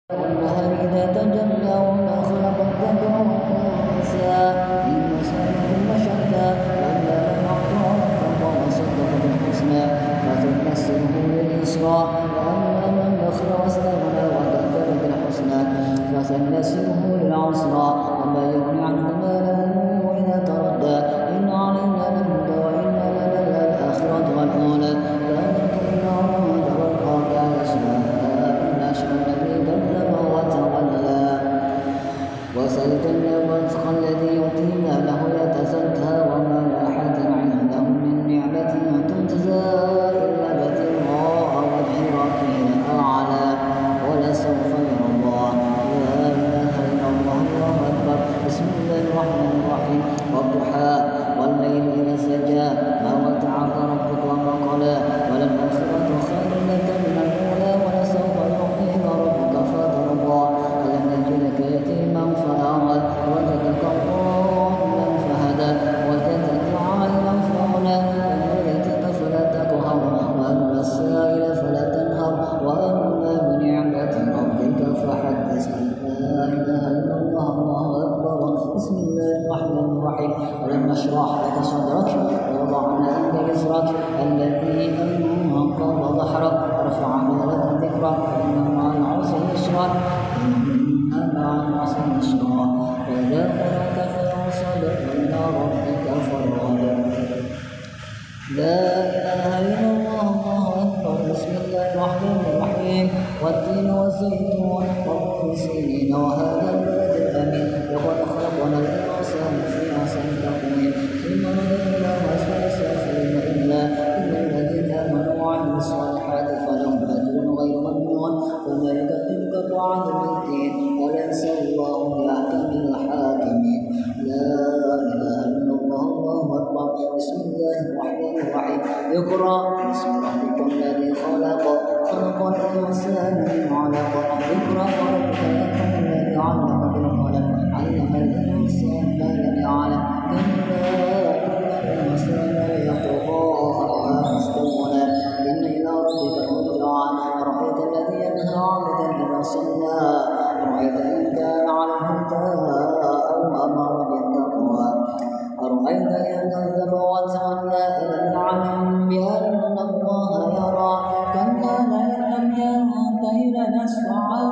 والنهر إذا تجلى وما خلق الذكر والأنثى إن سعيكم لشتى كلا بل أعطى ربك وصدق بالحسنى فسنيسره لليسرى وأما من بخل واستغنى وكذب بالحسنى فسنيسره للعسرى وما يغني عنه ماله إذا تردى إن علينا للهدى وإن لنا للآخرة والأولى لا نكن عند ربك يشاء الذي كذب وتولى وسيجنب الأتقى الذي يؤتي ماله يتزكى وما لأحد عنده من نعمة تجزى إلا ابتغاء وجه ربه الأعلى ولسوف يرضى لا إله إلا الله الله أكبر بسم الله الرحمن الرحيم والضحى والليل إذا سجى ما ودعك ربك وما قلى وللآخرة خير لك من الأولى ولسوف يعطيك ربك فترضى ألم يجدك يتيما فآوى وجدك ضالا فهدى وجدك عائلا فأغنى وولدتك فلا تقهر وأما السائل فلا تنهر وأما بنعمة ربك فحدث لا إله إلا الله الله أكبر بسم الله الرحمن الرحيم ولم نشرح لك صدرك ووضعنا عنك وزرك الذي أنقض ظهرك ورفعنا لك ذكرك فإن مع العسر يسرا إن مع العسر يسرا فإذا فرغت فانصب وإلى ربك فارغب لا إله إلا الله الله أكبر بسم الله الرحمن الرحيم والتين والزيتون وطور سينين وهذا البلد الأمين لقد خلقنا الإنسان في أحسن تقويم ثم رددناه أسفل سافلين إلا الذين آمنوا وعملوا الصالحات فلهم أجر غير ممنون وما يكذبك بعد بالدين أليس الله بأحكم الحاكمين لا إله إلا الله الله أكبر بسم الله الرحمن الرحيم اقرأ باسم ربك الذي خلق خلق الإنسان من علق اقرأ وربك الأكرم الذي علم بالقلم علم الإنسان ما لم يعلم كلا إن الإنسان ليطغى استغنى إن إلى ربك الرجعى أرأيت الذي ينهى عبدا إذا صلى أرأيت إن كان على الهدى أو أمر بالتقوى أرأيت إن كذب وتولى ألم يعلم بأن الله يرى كلا لئن لم ينته لنسفعا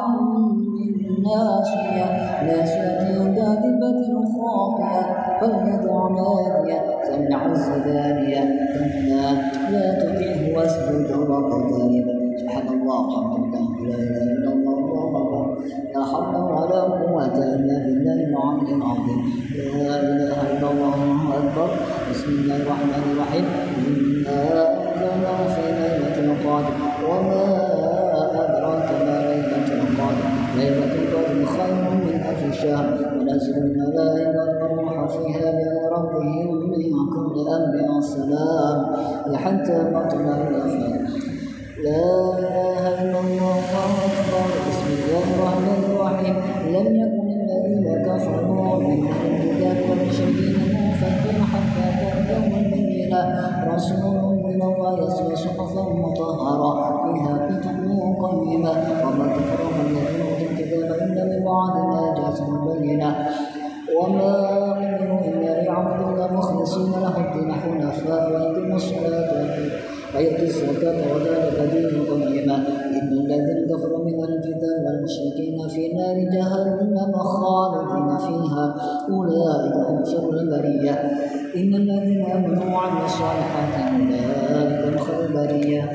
بالناشية ناشية كاذبة خاطئة فليدع نادية سمع الزبانية كلا لا تطعه واسجد واقترب سبحان الله والحمد لله لا إله إلا الله الله أكبر لا حول ولا قوة إلا بالله العلي العظيم لا إله إلا الله الله أكبر بسم الله الرحمن الرحيم إنا أنزلناه في ليلة القدر وما أدراك ما ليلة القدر ليلة القدر خير من ألف شهر ونزل الملائكة والروح فيها بإذن ربهم من كل أمر سلام حتى مطلع الفجر لا إله إلا الله الله أكبر بسم الله الرحمن الرحيم لم يكن الذين كفروا من أهل الكتاب والمشركين منفكين حتى تأتيهم البينة رسول من الله يتلو صحفا مطهرة فيها كتب قيمة وما تفرق الذين أوتوا الكتاب إلا من بعد ما جاءتهم البينة وما أمروا إلا ليعبدوا الله مخلصين له الدين حنفاء ويقيموا الصلاة ويؤتوا الزكاة وذلك دين القيمة إن الذين كفروا من الكتاب والمشركين في نار جهنم خالدين فيها أولئك هم شر البرية إن الذين آمنوا وعملوا الصالحات أولئك خير البرية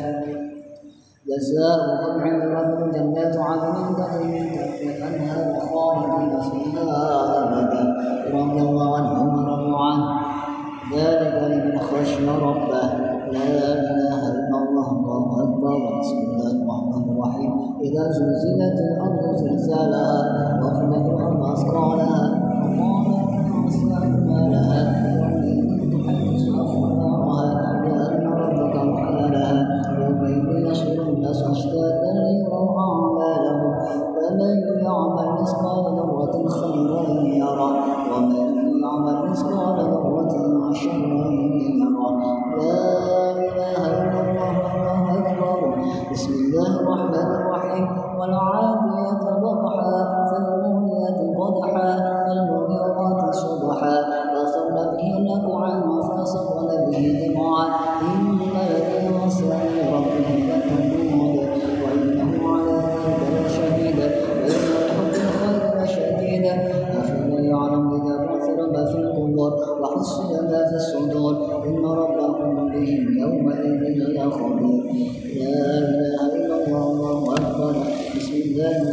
جزاؤهم عند ربهم جنات عدن تجري من تحتها الأنهار خالدين فيها أبدا رضي الله عنهم ورضوا عنه ذلك لمن خشي ربه لا إله إلا الله الله أكبر بسم الله الرحمن الرحيم إذا زلزلت الأرض زلزالها وأخرجت الأرض أثقالها وقال الإنسان ما لها تحدث أخبارها بأن ربك أوحى لها يومئذ يحشر الناس أشتاتا ليروا أعمالهم فمن يعمل مثقال ذرة خيرا يرى ومن يعمل مثقال ذرة شرا يرى لا إله إلا الله الله أكبر بسم الله الرحمن الرحيم والعاديات ضبحا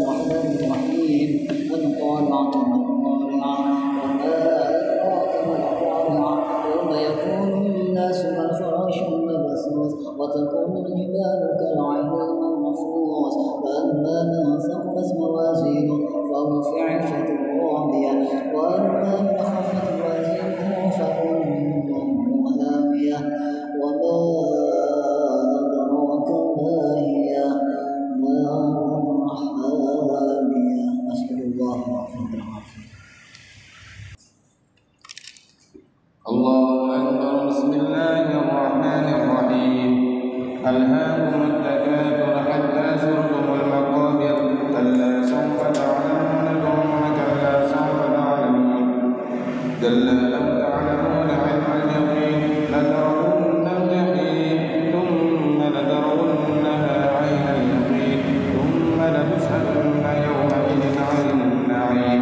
الرحمن الرحيم القارعة ما القارعة وما أدراك ما القارعة يوم يكون الناس كالفراش المبثوث وتكون الجبال كالعهن المنفوش فأما من ثقلت موازينه فهو في عيشة راضية وأما من خفت موازينه فأمه هاوية وما أدراك ما هي نار حامية. أسأل الله العافية. الله أكبر. بسم الله الرحمن الرحيم. ألهاكم التكاثر حتى زرتم المقابر كلا سوف تعلمون ثم كلا سوف تعلمون كلا لو تعلمون علم اليقين لترون الجحيم ثم لترونها عين اليقين ثم لتسألن يومئذ عن النعيم.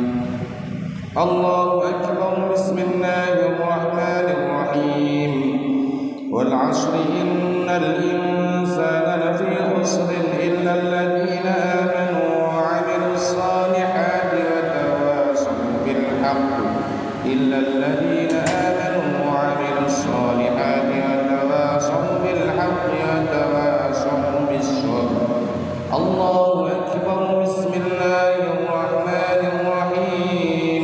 الله أكبر. بسم الله الرحمن الرحيم. والعصر إن الإنسان لفي خسر إلا الذين آمنوا وعملوا الصالحات وتواصوا بالحق وتواصوا بالصبر. الله أكبر. بسم الله الرحمن الرحيم.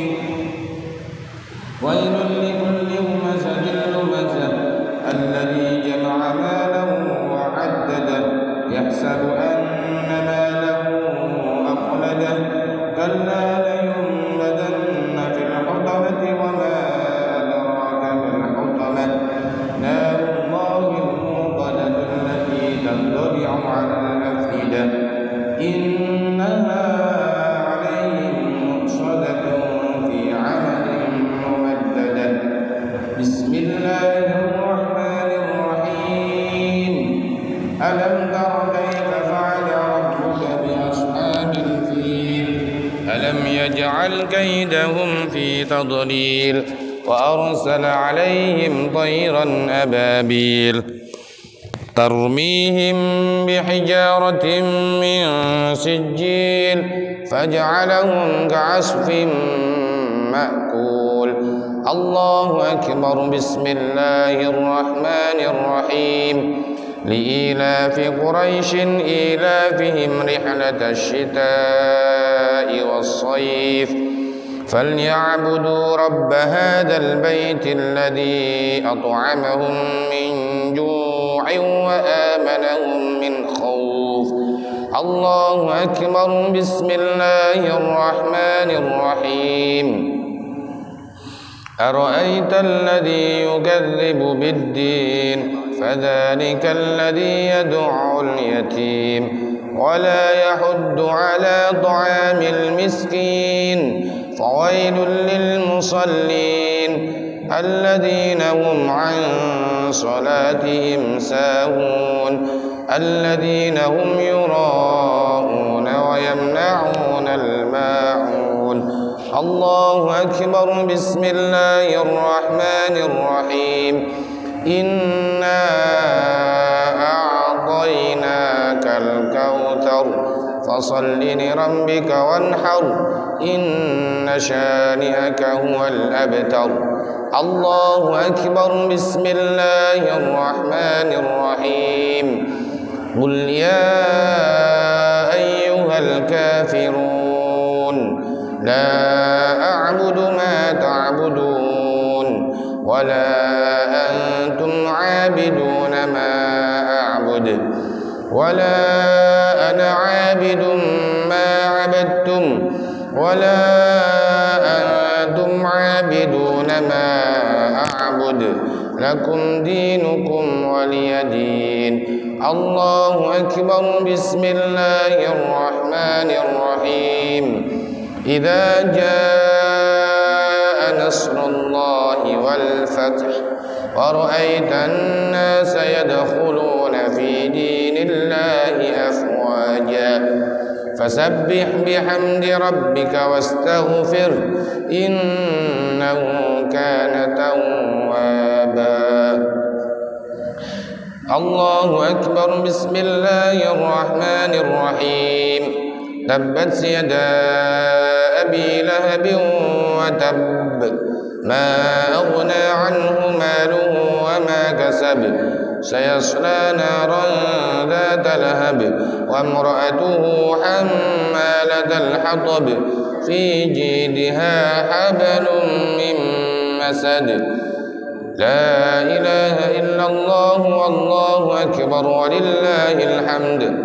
ويل لكل همزة لمزة الذي جمع ماله وعدده يحسب أن ماله أخلده كلا لينبذن في الحطمة وما أدراك ما الحطمة نار الله الموقدة التي تطلع على الأفئدة إنها عليهم مؤصدة في عمد ممددة. بسم الله الرحمن الرحيم. ألم تر كيف فعل ربك بأصحاب الفيل ألم يجعل كيدهم في تضليل وأرسل عليهم طيرا أبابيل ترميهم بحجارة من سجيل فجعلهم كعصف مأكول. الله أكبر. بسم الله الرحمن الرحيم. لإيلاف قريش إيلافهم رحلة الشتاء والصيف فليعبدوا رب هذا البيت الذي أطعمهم من جوع وآمنهم من خوف. الله أكبر. بسم الله الرحمن الرحيم. أرأيت الذي يكذب بالدين فذلك الذي يدع اليتيم ولا يحض على طعام المسكين فويل للمصلين الذين هم عن صلاتهم ساهون الذين هم يراءون ويمنعون الماعون. الله أكبر. بسم الله الرحمن الرحيم. إنا أعطيناك الكوثر فصل لربك وانحر إن شانئك هو الأبتر. الله أكبر. بسم الله الرحمن الرحيم. قل يا أيها الكافرون لا أعبد ما تعبدون ولا أنتم عابدون ما أعبد ولا أنا عابد ما عبدتم ولا أنتم عابدون ما أعبد لكم دينكم ولي دين. الله أكبر. بسم الله الرحمن الرحيم. إذا جاء نصر الله والفتح ورأيت الناس يدخلون في دين الله أفواجا فسبح بحمد ربك واستغفر إنه كان توابا. الله أكبر. بسم الله الرحمن الرحيم. تبت يدا أبي لهب وتب ما أغنى عنه ماله وما كسب سيصلى نارا ذات لهب وامرأته حمالة الحطب في جيدها حبل من مسد لا إله إلا الله والله أكبر ولله الحمد.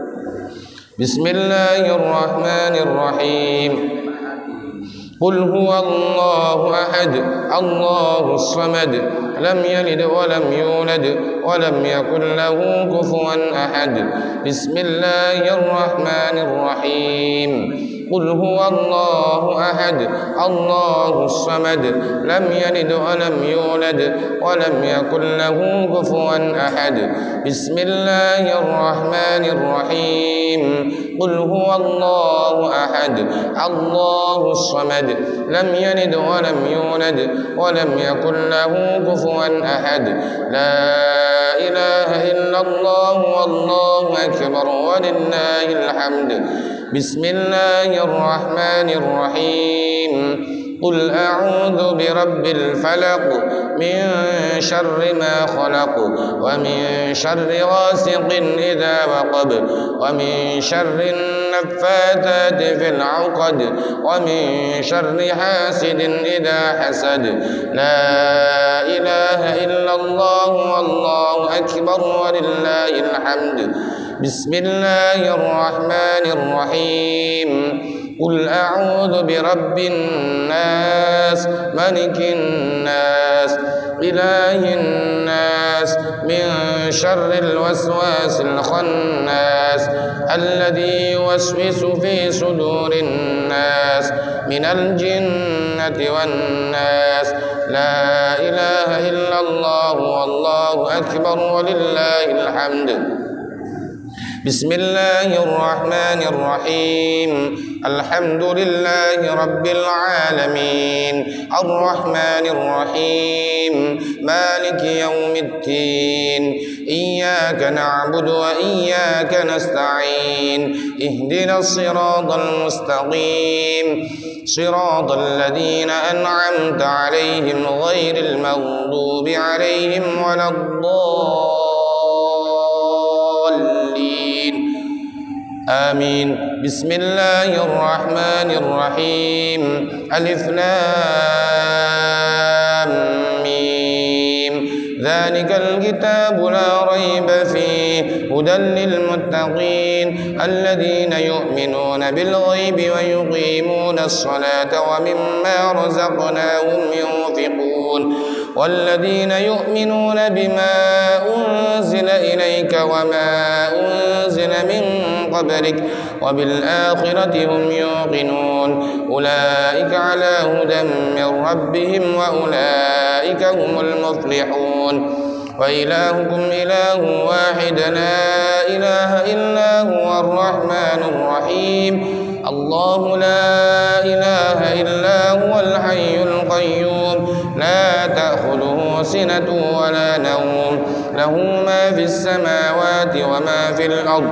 بسم الله الرحمن الرحيم. قل هو الله أحد الله الصمد لم يلد ولم يولد ولم يكن له كفوا أحد. بسم الله الرحمن الرحيم. قل هو الله أحد الله الصمد لم يلد ولم يولد ولم يكن له كفوا أحد. بسم الله الرحمن الرحيم. قل هو الله أحد الله الصمد لم يلد ولم يولد ولم يكن له كفوا أحد. لا إله إلا الله والله أكبر ولله الحمد. بسم الله الرحمن الرحيم. قل أعوذ برب الفلق من شر ما خلق ومن شر غاسق إذا وقب ومن شر النفاثات في العقد ومن شر حاسد إذا حسد. لا إله إلا الله والله أكبر ولله الحمد. بسم الله الرحمن الرحيم. قل أعوذ برب الناس ملك الناس إله الناس من شر الوسواس الخناس الذي يوسوس في صدور الناس من الجنة والناس. لا إله إلا الله والله أكبر ولله الحمد. بسم الله الرحمن الرحيم. الحمد لله رب العالمين الرحمن الرحيم مالك يوم الدين إياك نعبد وإياك نستعين اهدنا الصراط المستقيم صراط الذين أنعمت عليهم غير المغضوب عليهم ولا الضالين آمين. بسم الله الرحمن الرحيم. ألف لام ميم ذلك الكتاب لا ريب فيه هدى للمتقين الذين يؤمنون بالغيب ويقيمون الصلاة ومما رزقناهم ينفقون والذين يؤمنون بما أنزل إليك وما أنزل من قبلك وبالآخرة هم يوقنون أولئك على هدى من ربهم وأولئك هم المفلحون. وإلهكم إله واحد لا إله إلا هو الرحمن الرحيم. الله لا إله إلا هو الحي القيوم لا تأخذه سنة ولا نوم له ما في السماوات وما في الأرض.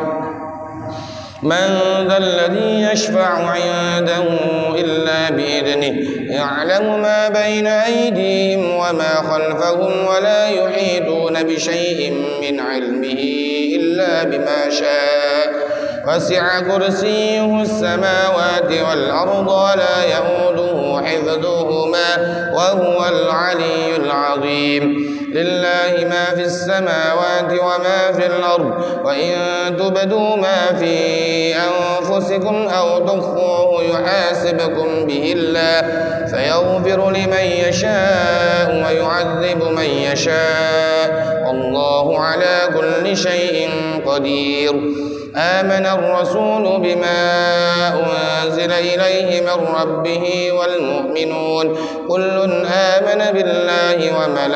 من ذا الذي يشفع عنده إلا بإذنه يعلم ما بين أيديهم وما خلفهم ولا يحيطون بشيء من علمه إلا بما شاء وسع كرسيه السماوات والأرض ولا يئوده حفظهما وهو العلي العظيم. لله ما في السماوات وما في الأرض وإن تبدوا ما في أنفسكم أو تخفوه يحاسبكم به الله فيغفر لمن يشاء ويعذب من يشاء والله على كل شيء قدير. آمن الرسول بما أنزل إليه من ربه والمؤمنون كل آمن بالله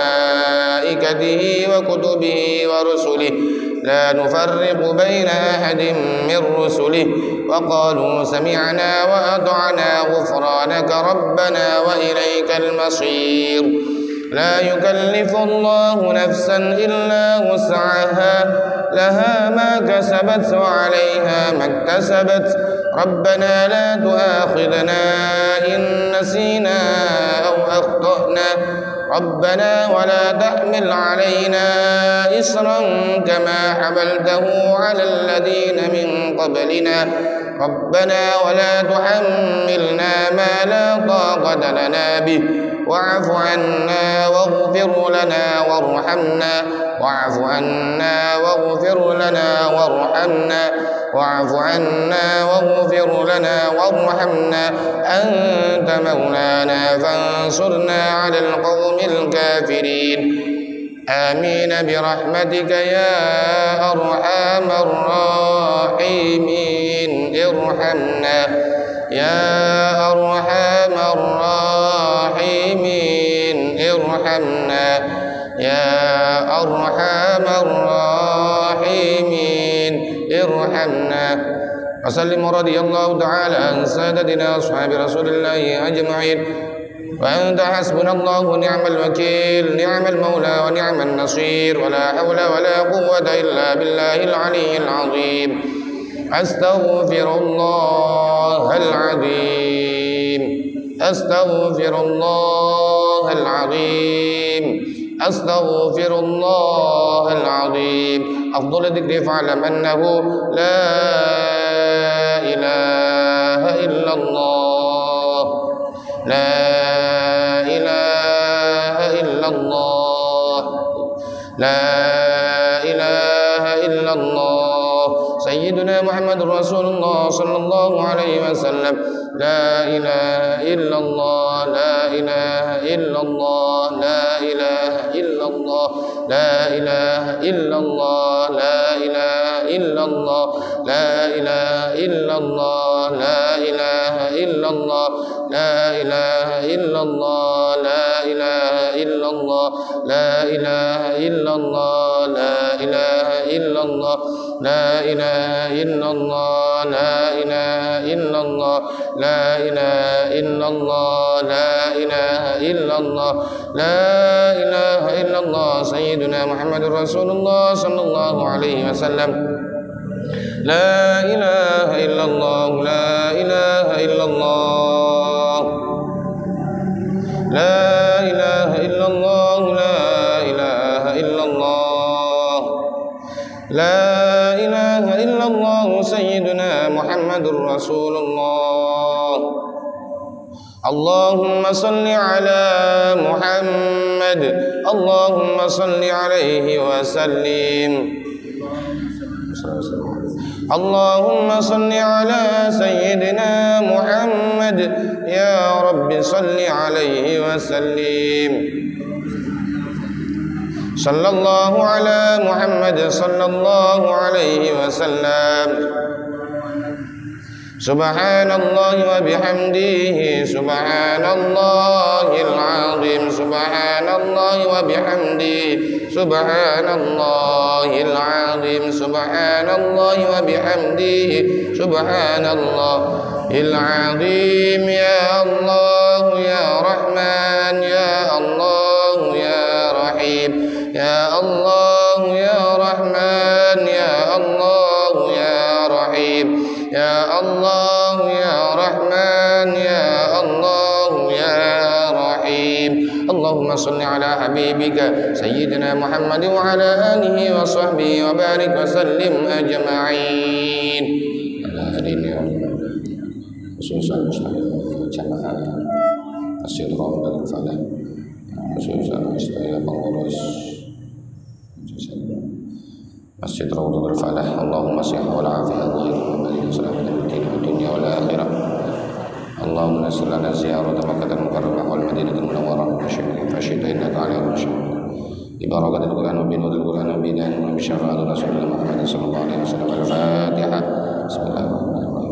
وملائكته وكتبه ورسله لا نفرق بين أحد من رسله وقالوا سمعنا وأطعنا غفرانك ربنا وإليك المصير. لا يكلف الله نفسا إلا وسعها لها ما كسبت وعليها ما اكتسبت ربنا لا تؤاخذنا إن نسينا أو أخطأنا ربنا ولا تحمل علينا إصرا كما حملته على الذين من قبلنا ربنا ولا تحملنا ما لا طاقة لنا به واعف عنا واغفر لنا وارحمنا واعف عنا واغفر لنا وارحمنا واعف عنا واغفر لنا وارحمنا أنت مولانا فانصرنا على القوم الكافرين آمين برحمتك يا أرحم الراحمين ارحمنا يا أرحم الراحمين ارحمنا يا أرحم الراحمين ارحمنا وسلم رضي الله تعالى عن سادتنا أصحاب رسول الله أجمعين وأنت حسبنا الله ونعم الوكيل نعم المولى ونعم النصير ولا حول ولا قوة إلا بالله العلي العظيم أستغفر الله العظيم أستغفر الله العظيم أستغفر الله العظيم أفضل الذكر فاعلم أنه لا إله إلا الله لا إله إلا الله لا إله إلا الله سيدنا محمد رسول الله صلى الله عليه وسلم لا إله إلا الله لا إله إلا الله لا إله إلا الله لا إله إلا الله لا إله إلا الله لا إله إلا الله لا إله إلا الله لا إله إلا الله لا إله إلا الله لا إله إلا الله لا إله إلا الله لا إله إلا الله لا إله إلا الله لا إله إلا الله لا إله إلا الله لا إله إلا الله سيدنا محمد رسول الله صلى الله عليه وسلم لا إله إلا الله لا إله إلا الله لا إله إلا الله لا إله إلا الله لا إله إلا الله سيدنا محمد رسول الله اللهم صل على محمد اللهم صل عليه وسلم اللهم صل على سيدنا محمد يا رب صل عليه وسلم صلى الله على محمد صلى الله عليه وسلم سبحان الله وبحمده سبحان الله العظيم سبحان الله وبحمده سبحان الله العظيم سبحان الله وبحمده سبحان الله العظيم يا الله يا رحمن يا الله يا رحيم يا الله يا رحمن يا الله يا رحيم يا الله يا رحمن يا الله يا رحيم اللهم صل على حبيبك سيدنا محمد وعلى آله وصحبه وبارك وسلم أجمعين خصوصا مستحيل جماعة الصدراء والفلاح خصوصا مستحيل pengurus Masjid Raudhatul Falah Allahumma sihha wal afiyah wa khairan selamat di dunia wal akhirah Allahumma nasil lana ziyarat Makkah al-Mukarramah wal Madinatul Munawwarah fasyhadu innaka ala kulli syai'in bi barakatil Qur'an wa bi nuril Qur'an wa bi dan syara'at Rasulullah Muhammad sallallahu alaihi wasallam al-Fatihah bismillahirrahmanirrahim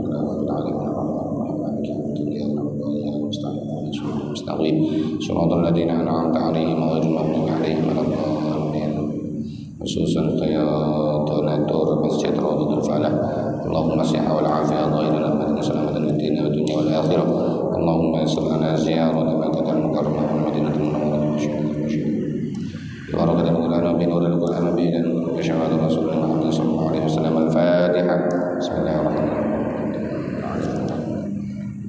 mustaqim siratal ladzina an'amta 'alaihim ghairil maghdubi 'alaihim waladdallin khususan donatur Masjid Raudhatul Falah Allahumma sihha wal afiyah dhahirana wa salamatan fid dunya wa dunya wal akhirah Allahumma yassir lana ziyarat Makkah al-Mukarramah wal Madinatul Munawwarah barakatul Qur'an bi nuril Qur'an bi dan syahadatu Rasulullah sallallahu alaihi wasallam al-Fatihah bismillahirrahmanirrahim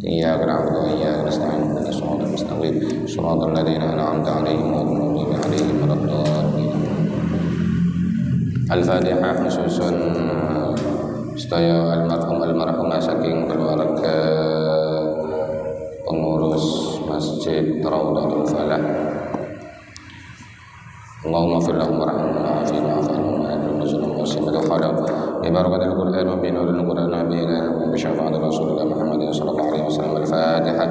إياك نعبد وإياك نستعين اهدنا الصراط المستقيم صراط الذين أنعمت عليهم غير المغضوب عليهم ولا الضالين. Al-Fatihah khususun sedaya almarhumah saking keluarga pengurus Masjid Raudhatul Falah. Allahumma fir lahum warhamhum wa'afihim wa'fu anhum wa akrim nuzulahum wa wasi' madkhalahum bi barakatil Qur'an wa bi nuril Qur'an wa bi ilahihim bi syafa'ati Rasulillah Muhammadin sallallahu alaihi wasallam. Al-Fatihah.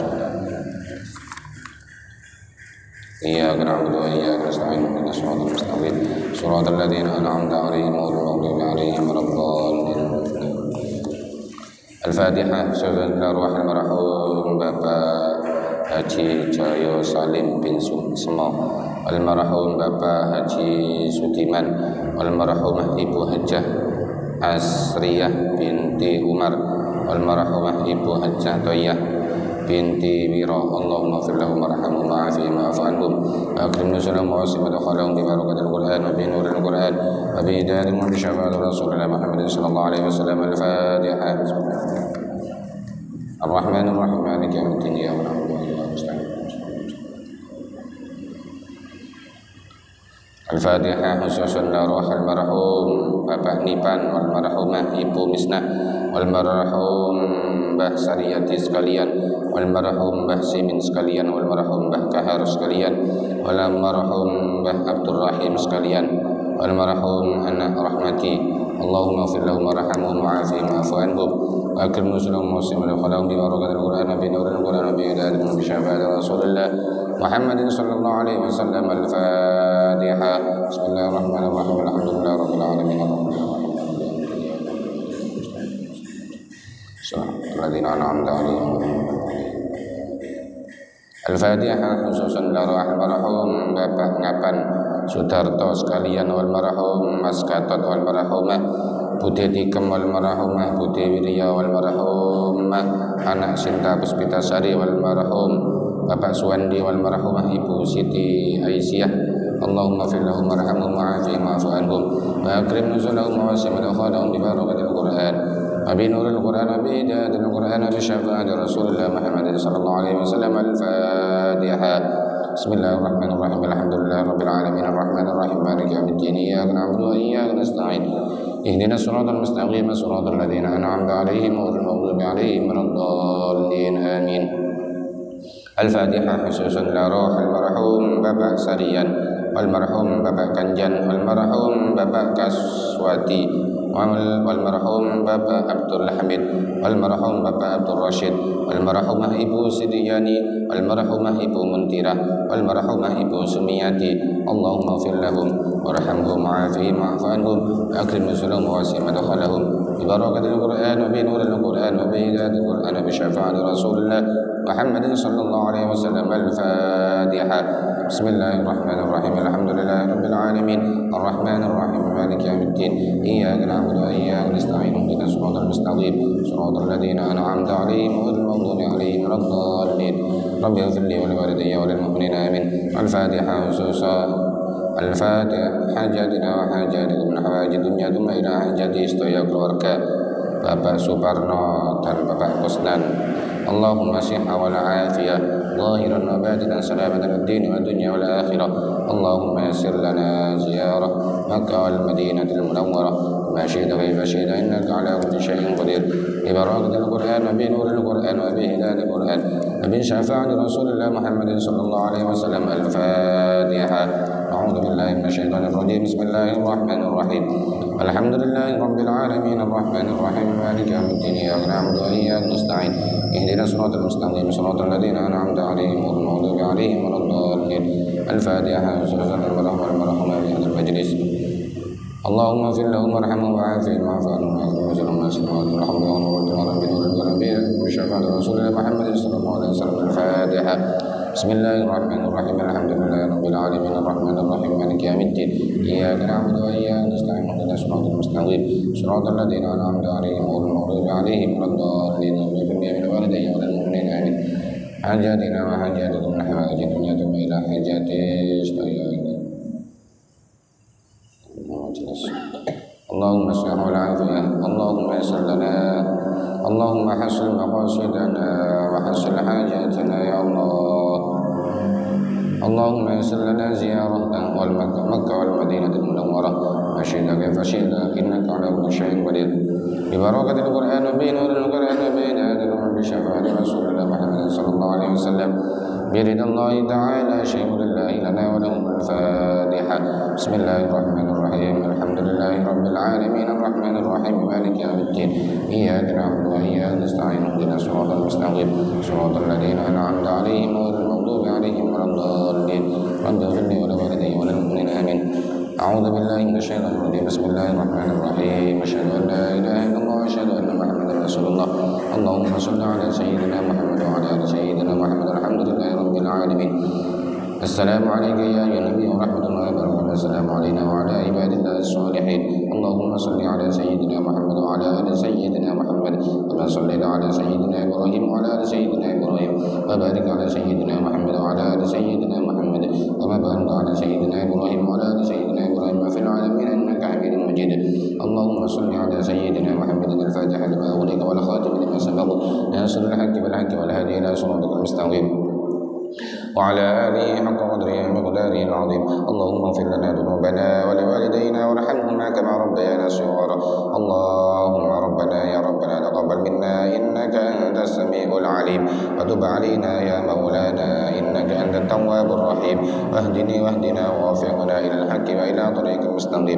إياك نعبد وإياك نستعين اهدنا الصراط المستقيم صراط الذين أنعمت عليهم غير المغضوب عليهم ولا الضالين. Al-Fatihah. Saudara arwah almarhum Bapak Haji Jaya Salim bin Semo, almarhum Bapak Haji Sudiman, almarhumah Ibu Hajjah Asriyah binti Umar, almarhumah Ibu Hajjah Toyah binti Wira. Allahumma fir lahum warhamhum wa'afihim wa'fu anhum wa akrim nuzulahum wa wasi' madkhalahum bi barakatil Qur'an wa bi nuril Qur'an wa bi hidayatihim wa bi syafa'ati Rasulillah Muhammadin sallallahu alaihi wasallam. Al-Fatihah. Ar-Rahmanir Rahim maliki yaumiddin iyyaka na'budu wa iyyaka nasta'in. Al-Fatihah khususan arwah almarhum Bapak Nipan, almarhumah Ibu Misnah, almarhum Mbah Sariyati sekalian, almarhum Mbah Simin sekalian, almarhum Mbah Kahar sekalian, almarhum Mbah Abdul Rahim sekalian, almarhum anak rahmati. Allahumma fir lahum warhamhum wa'afihim wa'fu anhum wa akrim nuzulahum wa wasi' madkhalahum bi barakatil Qur'an wa bi nuril Qur'an wa bi hidayatihim bi syafa'ati Rasulillah Muhammadin sallallahu alaihi wasallam. Al-Fatihah. Bismillahirrahmanirrahim. Alhamdulillahi rabbil alamin. Alladzina an'amta 'alaihim. Al-Fatihah khususan arwah almarhum Bapak Ngapan Sudarto sekalian, almarhum Mas Gatot, almarhumah Bude Tikem, almarhumah Bude Wirya, almarhumah Anak Sinta Puspitasari, almarhum Bapak Suwandi, almarhumah Ibu Siti Aisyah. Allahumma fir lahum warhamhum wa'afihim wa'fu anhum wa akrim nuzulahum wa wasi' madkhalahum bi barakatil Qur'an wa bi nuril Qur'an wa bi hidayatil Qur'an wa bi syafa'ati Rasulillah Muhammadin sallallahu alaihi wasallam. Al-Fatihah. Bismillahirrahmanirrahim. Alhamdulillahi rabbil alamin arrahmanir rahim maliki yaumiddin iyyaka na'budu wa iyyaka nasta'in ihdinas siratal mustaqim siratal ladzina an'amta 'alaihim ghairil maghdubi 'alaihim waladdallin. Amin. Al-Fatihah khususan arwah almarhum Bapak Sarian, almarhum Bapak Kanjan, almarhum Bapak Kaswati, almarhum Bapak Abdul Hamid, almarhum Bapak Abdul Rashid, almarhumah Ibu Sidiyani, almarhumah Ibu Muntirah, almarhumah Ibu Sumiyati. Allahumma fir lahum warhamhum wa'afihim wa'fu anhum wa akrim nuzulahum wa wasi' madkhalahum bi barakatil Qur'an wa bi nuril Qur'an wa bi hidayatil Qur'an wa bi syafa'ati Rasulillah Muhammadin sallallahu alaihi wasallam. Al-Fatihah. Bismillahirrahmanirrahim. Alhamdulillahi rabbil alamin arrahmanir rahim maliki yaumiddin iyyaka na'budu wa iyyaka nasta'in ihdinas siratal mustaqim siratal ladzina an'amta 'alaihim ghairil maghdubi 'alaihim waladdallin. Rabbi ighfir li wa li walidayya wa lil mu'minina amin. Al-Fatihah khususan Al-Fatihah. Hajatina wa hajatikum min hawaiji dunya thumma ila hajati istaya keluarga Bapak Suparno dan Bapak Kusnan. Allahumma sihha wal afiyah zahiran wa batinan salamatan ad-din wa dunya wal akhirah. Allahumma yassir lana ziyarah Makkah wal Madinatil Munawwarah ma syi'ta kaifa syi'ta innaka ala kulli syai'in qadir bi barakatil Qur'an wa bi nuril Qur'an wa bi hidayatil Qur'an wa bi syafa'ati Rasulillah Muhammadin sallallahu alaihi wasallam. Al-Fatihah. A'udzu billahi minasyaitonir rajim. Bismillahirrahmanirrahim. Alhamdulillahi rabbil alamin arrahmanir rahim maliki yaumiddin iyyaka na'budu wa iyyaka nasta'in ihdinas siratal mustaqim siratal ladzina an'amta 'alaihim ghairil maghdubi 'alaihim waladdallin. Al-Fatihah. Bismillahirrahmanirrahim. Fi hadzal majlis Allahumma fir lahum warhamhum wa'afihim wa'fu anhum wa akrim nuzulahum wa wasi' madkhalahum bi nuril Qur'an bi syafa'ati Rasulillah Muhammadin sallallahu alaihi wasallam. Al-Fatihah. Bismillahirrahmanirrahim. Alhamdulillahi rabbil alamin arrahmanir rahim maliki yaumiddin iyyaka na'budu wa iyyaka nasta'in ihdinas siratal mustaqim siratal ladzina an'amta 'alaihim ghairil maghdubi 'alaihim waladdallin. Ighfir li wa li walidayya wa lil mu'minina amin. Hajatina wa hajatikum min hawaiji dunya thumma ila hajati istaya. Allahumma shalli ala Allahumma yassir lana Allahumma hasil مقاصدنا وحسن حاجاتنا يا الله. اللهم يسر لنا زيارة مكة والمدينة المنورة وشئت كيف شئت إنك على كل شيء قدير. ببركة القرآن وبنور القرآن وبهداية بشفاعة رسول الله محمد صلى الله عليه وسلم برضا الله تعالى شيء لله لنا ولهم الفاتحة. بسم الله الرحمن الرحيم الحمد لله رب العالمين الرحمن الرحيم مالك يوم الدين إياك نعبد وإياك نستعين اهدنا الصراط المستقيم صراط الذين أنعمت عليهم غير المغضوب عليهم ولا الضالين. رب اغفر لي ولوالدي وللمؤمنين آمين. أعوذ بالله من الشيطان الرجيم بسم الله الرحمن الرحيم أشهد أن لا إله إلا الله وأشهد أن محمدا رسول الله. اللهم صل على سيدنا محمد وعلى آل سيدنا محمد الحمد لله رب العالمين. السلام عليك يا أيها النبي ورحمة الله وبركاته. السلام علينا وعلى عباد الله الصالحين. اللهم صل على سيدنا محمد وعلى آل سيدنا محمد كما صليت على سيدنا إبراهيم وعلى آل سيدنا إبراهيم وبارك على سيدنا محمد وعلى آل سيدنا محمد كما باركت على سيدنا إبراهيم وعلى آل سيدنا إبراهيم وفي العالمين إنك حميد مجيد. اللهم صل على سيدنا محمد الفاتح لما أغلق والخاتم لما سبق ناصر الحق بالحق والهادي إلى صراطك المستقيم وعلى آله حق قدره ومقداره العظيم. اللهم اغفر لنا ذنوبنا ولوالدينا وارحمهما كما ربيانا صغارا. اللهم ربنا يا ربنا تقبل منا إنك أنت السميع العليم وتب علينا يا مولانا إنك أنت التواب الرحيم. واهدنا ووفقنا إلى الحق وإلى طريق المستقيم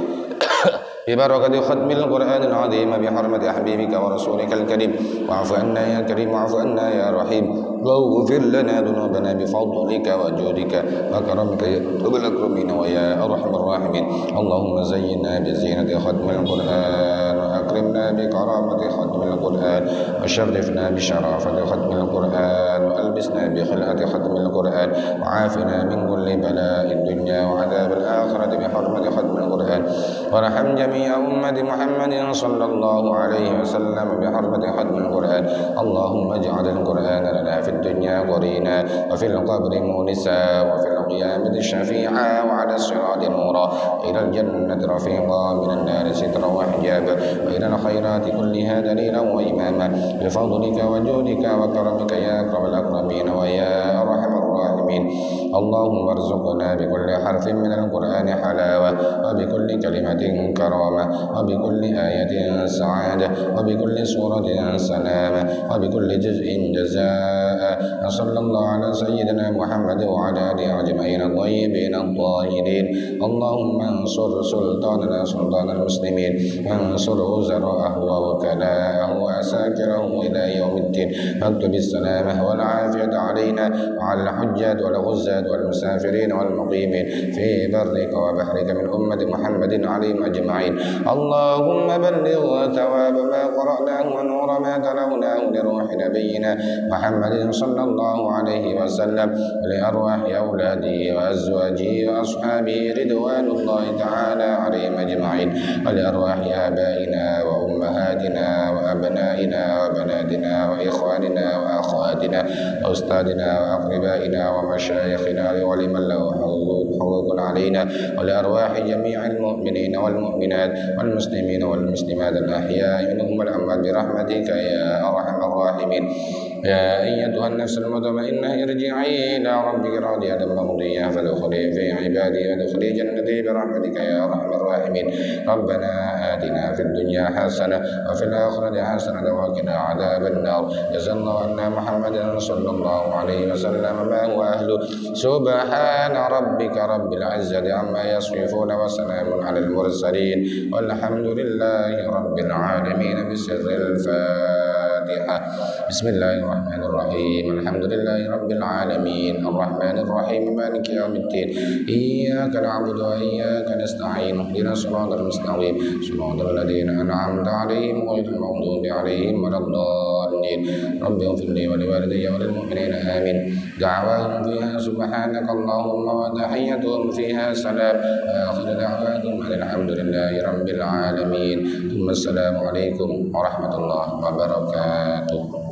ببركة ختم القرآن العظيم بحرمة حبيبك ورسولك الكريم. واعف عنا يا كريم واعف عنا يا رحيم واغفر لنا ذنوبنا بفضلك وجودك وكرمك يا رب الأكرمين ويا أرحم الراحمين. اللهم زينا بزينة ختم القرآن وأكرمنا بكرامة ختم القرآن وشرفنا بشرافة ختم القرآن وألبسنا بخلعة ختم القرآن وعافنا من كل بلاء الدنيا وعذاب الآخرة بحرمة ختم القرآن. وارحم جميع أمة محمد صلى الله عليه وسلم بحرمة ختم القرآن. اللهم اجعل القرآن لنا في الدنيا قرينا وفي القبر مونسا وفي القيامة شفيعا وعلى الصراط نورا إلى الجنة رفيقا من النار سترا وحجابا وإلى الخيرات كلها دليلا وإماما بفضلك وجودك وكرمك يا أكرم الأكرمين ويا أرحم الراحمين. اللهم ارزقنا بكل حرف من القرآن حلاوة وبكل كلمة كرامة وبكل آية سعادة وبكل سورة سلامة وبكل جزء جزاء. صلى الله على سيدنا محمد وعلى آله أجمعين الطيبين الطاهرين. اللهم انصر سلطاننا سلطان المسلمين وانصر وزراءه ووكلاءه وعساكره إلى يوم الدين. واكتب السلامة والعافية علينا وعلى الحجاج والغزاة والمسافرين والمقيمين في برك وبحرك من أمة محمد عليهم أجمعين. اللهم بلغ ثواب ما قرأناه ونور ما تلوناه لروح نبينا محمد صلى الله عليه وسلم ولأرواح أولاده وأزواجه وأصحابه رضوان الله تعالى عليهم أجمعين ولأرواح آبائنا وأمهاتنا وأبنائنا وبناتنا وإخواننا وأخواتنا وأستاذنا وأقربائنا ومشايخنا ولمن له حقوق علينا ولأرواح جميع المؤمنين والمؤمنات والمسلمين والمسلمات الأحياء منهم والأموات برحمتك يا أرحم الراحمين. يا أيتها النفس المطمئنة ارجعي إلى ربك راضية مرضية فادخلي في عبادي وادخلي جنتي برحمتك يا أرحم الراحمين. ربنا آتنا في الدنيا حسنة وفي الآخرة حسنة وقنا عذاب النار. جزا الله عنا محمدا صلى الله عليه وسلم ما هو أهله. سبحان ربك رب العزة عما يصفون وسلام على المرسلين والحمد لله رب العالمين. بسر الفاتحة. بسم الله الرحمن الرحيم الحمد لله رب العالمين الرحمن الرحيم مالك يوم الدين إياك نعبد وإياك نستعين اهدنا الصراط المستقيم صراط الذين أنعمت عليهم غير المغضوب عليهم ولا الضالين. رب اغفر لي ولوالدي وللمؤمنين آمين. دعواهم فيها سبحانك اللهم وتحيتهم فيها سلام وآخر دعواهم أن الحمد لله رب العالمين. ثم السلام عليكم ورحمة الله وبركاته.